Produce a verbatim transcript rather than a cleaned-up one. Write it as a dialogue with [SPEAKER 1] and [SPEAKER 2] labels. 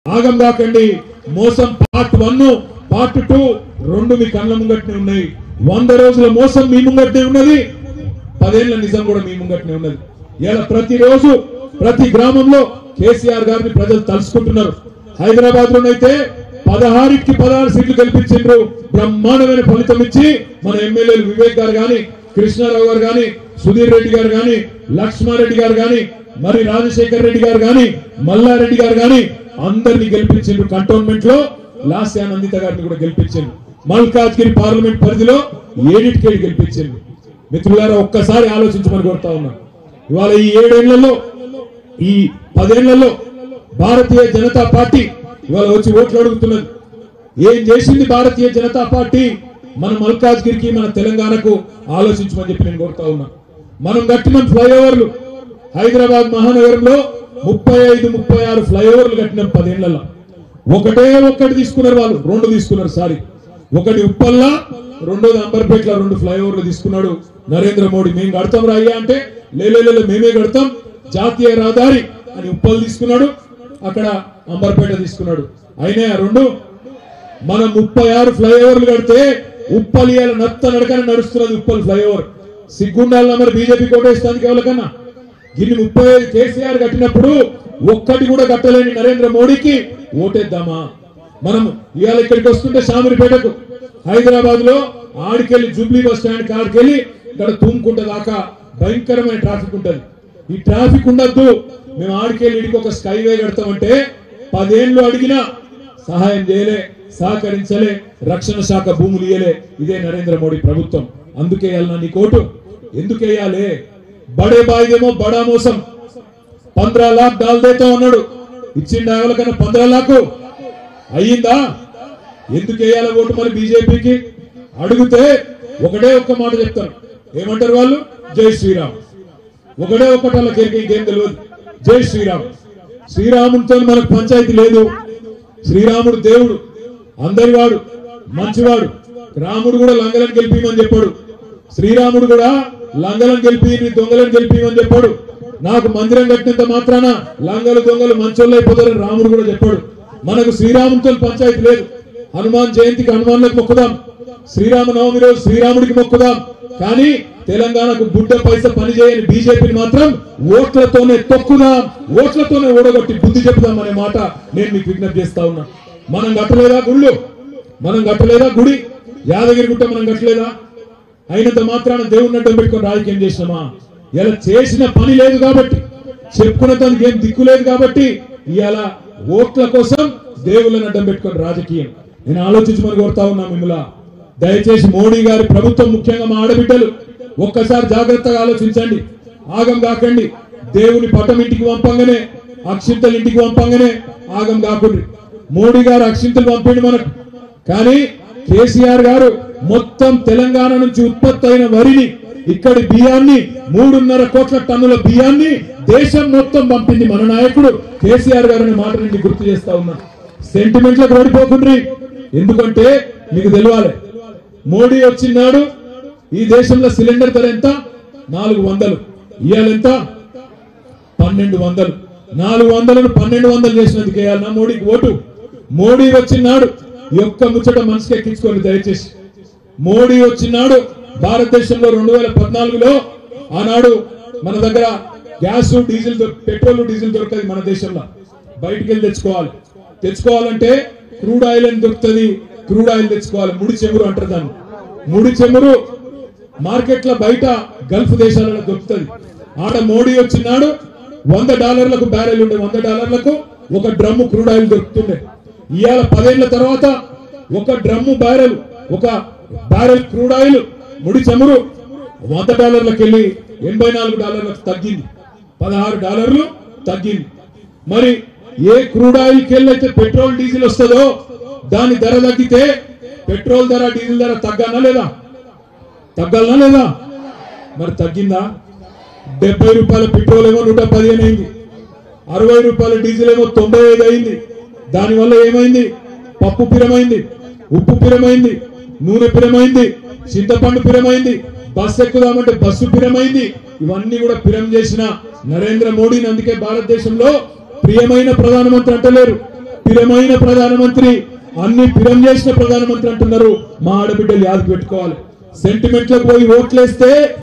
[SPEAKER 1] ఆగం కాకండి మోసం పార్ట్ వన్ పార్ట్ టూ రెండు మీ కళ్ళ ముంగట్నే ఉన్నాయి. వంద రోజుల మోసం మీ ముంగట్నే ఉన్నది, పదేళ్ల నిజం కూడా మీ ముంగట్నే ఉన్నది. ఇలా ప్రతిరోజు ప్రతి గ్రామంలో కేసీఆర్ గారిని ప్రజలు తలుసుకుంటున్నారు. హైదరాబాద్ లోనైతే పదహారుకి పదహారు సీట్లు గెలిపించారు. బ్రహ్మాండమైన ఫలితం ఇచ్చి మన ఎమ్మెల్యేలు వివేక్ గారు గాని, కృష్ణారావు గారు గాని, సుధీర్ రెడ్డి గారు గాని, లక్ష్మారెడ్డి గారు గాని, మరి రాజశేఖర్ రెడ్డి గారు గాని, మల్లారెడ్డి గారు గాని అందరినీ గెలిపించారు. కంటోన్మెంట్ లో లాస్ట్ ఆనందిత గారిని కూడా గెలిపించారు. మల్కాజ్గిరి పార్లమెంట్ పరిధిలో ఏడిటికేడి గెలిపించారు. మిత్రులారా ఒక్కసారి ఆలోచించమని కోరుతా ఉన్నా. ఇవాళ ఈ ఏడేళ్లలో ఈ పదేళ్లలో భారతీయ జనతా పార్టీ ఇవాళ వచ్చి ఓట్లు అడుగుతున్నది. ఏం చేసింది భారతీయ జనతా పార్టీ మన మల్కాజ్గిరికి మన తెలంగాణకు ఆలోచించమని చెప్పి నేను కోరుతా ఉన్నా. మనం కట్టిన ఫ్లైఓవర్లు హైదరాబాద్ మహానగరంలో ముప్పై ఐదు ముప్పై ఆరు ఫ్లైఓవర్లు కట్టినాం పదేళ్లలో. ఒకటే ఒక్కటి తీసుకున్నారు వాళ్ళు, రెండు తీసుకున్నారు. సారీ, ఒకటి ఉప్పల్లా, రెండోది అంబర్పేటలో రెండు ఫ్లైఓవర్లు తీసుకున్నాడు నరేంద్ర మోడీ. మేము కడతాం రా అయ్యా అంటే లేలే మేమే కడతాం, జాతీయ రహదారి అని ఉప్పల్ తీసుకున్నాడు, అక్కడ అంబర్పేట తీసుకున్నాడు. అయినా రెండు మనం ముప్పై ఆరు ఫ్లైఓవర్లు కడితే ఉప్పల్ ఇవాళ నత్త నడకన నడుస్తున్నది ఉప్పల్ ఫ్లైఓవర్. సిగ్గుండాల మరి బీజేపీ కోటేస్తానికి ఎవరికన్నా గిన్ని ముప్పై ఐదు కేసీఆర్ కట్టినప్పుడు ఒక్కటి కూడా కట్టలేని నరేంద్ర మోడీకి ఓటేద్దామా? మనం ఇవాళ ఇక్కడికి వస్తుంటే షామీర్పేటకు హైదరాబాద్ లో ఆడికెళ్ళి జూబ్లీ బస్ స్టాండ్ కాడికెళ్ళి ఇక్కడ తుమ్ముకుంట దాకా భయంకరమైన ట్రాఫిక్ ఉంటది. ఈ ట్రాఫిక్ ఉండద్దు, మేము ఆడికెళ్ళి ఇడికి ఒక స్కైవే కడతామంటే పదేళ్లు అడిగినా సహాయం చేయలే, సహకరించలే, రక్షణ శాఖ భూములు ఇయ్యలే. ఇదే నరేంద్ర మోడీ ప్రభుత్వం. అందుకే వేయాలన్నా నీ కోటు ఎందుకు వేయాలి? బడే బాయిదేమో బడా మోసం, పంద్రా లాక్ డాల్ దేతో అన్నాడు, ఇచ్చిండు ఎవరికన్నా పంద్రా లాక్ అయ్యిందా? ఎందుకు వేయాలి ఓటు మరి బీజేపీకి? అడిగితే ఒకటే ఒక్క మాట చెప్తారు, ఏమంటారు వాళ్ళు? జై శ్రీరామ్. ఒకటే ఒక్కటి వాళ్ళకి ఇంకేం తెలియదు, జై శ్రీరామ్. శ్రీరాముడితో మనకు పంచాయతీ లేదు. శ్రీరాముడు దేవుడు, అందరివాడు, మంచివాడు. రాముడు కూడా లంగలను గెలిపిమని చెప్పాడు, శ్రీరాముడు కూడా లంగలను గెలిపి దొంగలను గెలిపిమని చెప్పాడు. నాకు మందిరం కట్టినంత మాత్రాన లంగలు దొంగలు మంచోళ్ళు అయిపోతారని రాముడు కూడా చెప్పాడు. మనకు శ్రీరాముడితో పంచాయతీ లేదు. హనుమాన్ జయంతికి హనుమాన్లకు మొక్కుదాం, శ్రీరామనవమి రోజు శ్రీరాముడికి మొక్కుదాం. కానీ తెలంగాణకు బుడ్డ పైస పని చేయని బీజేపీని మాత్రం ఓట్లతోనే తొక్కుదాం, ఓట్లతోనే ఓడగొట్టి బుద్ధి చెప్దాం అనే మాట నేను మీకు విజ్ఞప్తి చేస్తా ఉన్నా. మనం కట్టలేదా గుళ్ళు? మనం కట్టలేదా గుడి? యాదగిరి గుట్ట మనం కట్టలేదా? అయినంత మాత్రాన దేవుడిని అడ్డం పెట్టుకొని రాజకీయం చేసినామా? ఇలా చేసిన పని లేదు కాబట్టి, చెప్పుకున్న తనకి ఏం దిక్కు లేదు కాబట్టి ఇవాళ ఓట్ల కోసం దేవుళ్ళని అడ్డం పెట్టుకొని రాజకీయం. నేను ఆలోచించమని కోరుతా ఉన్నా మిమ్మల్ని. దయచేసి మోడీ గారి ప్రభుత్వం, ముఖ్యంగా మా ఆడబిడ్డలు ఒక్కసారి జాగ్రత్తగా ఆలోచించండి. ఆగం కాకండి. దేవుని పటం ఇంటికి పంపంగానే, అక్షింతలు ఇంటికి పంపంగానే ఆగం కాకండి. మోడీ గారు అక్షింతలు పంపిండి మనకు, కానీ కేసీఆర్ గారు మొత్తం తెలంగాణ నుంచి ఉత్పత్తి అయిన వరిని, ఇక్కడి బియ్యాన్ని, మూడున్నర కోట్ల టన్నుల బియ్యాన్ని దేశం మొత్తం పంపింది మన నాయకుడు కేసీఆర్ గారు అనే మాట నేను గుర్తు చేస్తా ఉన్నా. సెంటిమెంట్లకు ఓడిపోకుండ్రి, ఎందుకంటే మీకు తెలియాలి, మోడీ వచ్చినాడు ఈ దేశంలో సిలిండర్ ధర ఎంత? నాలుగు వందలు. ఇవాళ ఎంత? పన్నెండు వందలు. నాలుగు వందలను పన్నెండు వందలు చేసినందుకు వేయాలన్నా మోడీకి ఓటు? మోడీ వచ్చినాడు ఈ ఒక్క ముచ్చట మనసుకి ఎక్కించుకోండి దయచేసి. మోడీ వచ్చినాడు భారతదేశంలో రెండు వేల పద్నాలుగులో ఆనాడు మన దగ్గర గ్యాస్ డీజిల్, పెట్రోల్ డీజిల్ దొరకదు మన దేశంలో, బయటికి వెళ్ళి తెచ్చుకోవాలి. తెచ్చుకోవాలంటే క్రూడ్ ఆయిల్ అని దొరుకుతుంది, క్రూడ్ ఆయిల్ తెచ్చుకోవాలి. ముడి చెమురు అంటారు దాన్ని. ముడి చెమురు మార్కెట్ లో బయట గల్ఫ్ దేశాలలో దొరుకుతుంది. ఆడ మోడీ వచ్చినాడు వంద డాలర్లకు బ్యారెల్ ఉండే, వంద డాలర్లకు ఒక డ్రమ్ము క్రూడ్ ఆయిల్ దొరుకుతుండే. ఇవాళ పదేళ్ల తర్వాత ఒక డ్రమ్ము బ్యారెల్, ఒక బ్యారెల్ క్రూడ్ ఆయిల్ ముడి చమురు వంద డాలర్లకు వెళ్ళి ఎనభై నాలుగు డాలర్లకు తగ్గింది, పదహారు డాలర్లు తగ్గింది. మరి ఏ క్రూడ్ ఆయిల్కి వెళ్ళైతే పెట్రోల్ డీజిల్ వస్తుందో దాని ధర తగ్గితే పెట్రోల్ ధర డీజిల్ ధర తగ్గానా లేదా? తగ్గాలనా లేదా? మరి తగ్గిందా? డెబ్బై రూపాయల పెట్రోల్ ఏమో నూట పదిహేను అయింది, అరవై రూపాయల డీజిల్ ఏమో తొంభై ఐదు అయింది. దానివల్ల ఏమైంది? పప్పు పిరమైంది, ఉప్పు పిరమైంది, నూనె పిరమైంది, చింతపండు పిరమైంది, బస్సు ఎక్కుదామంటే బస్సు పిరమైంది. ఇవన్నీ కూడా పిరం చేసిన నరేంద్ర మోడీని అందుకే భారతదేశంలో ప్రియమైన ప్రధానమంత్రి అంటలేరు, పిరమైన ప్రధానమంత్రి, అన్ని పిరం చేసిన ప్రధానమంత్రి అంటున్నారు. మా ఆడబిడ్డలు యాద పెట్టుకోవాలి. సెంటిమెంట్ లో పోయి ఓట్లేస్తే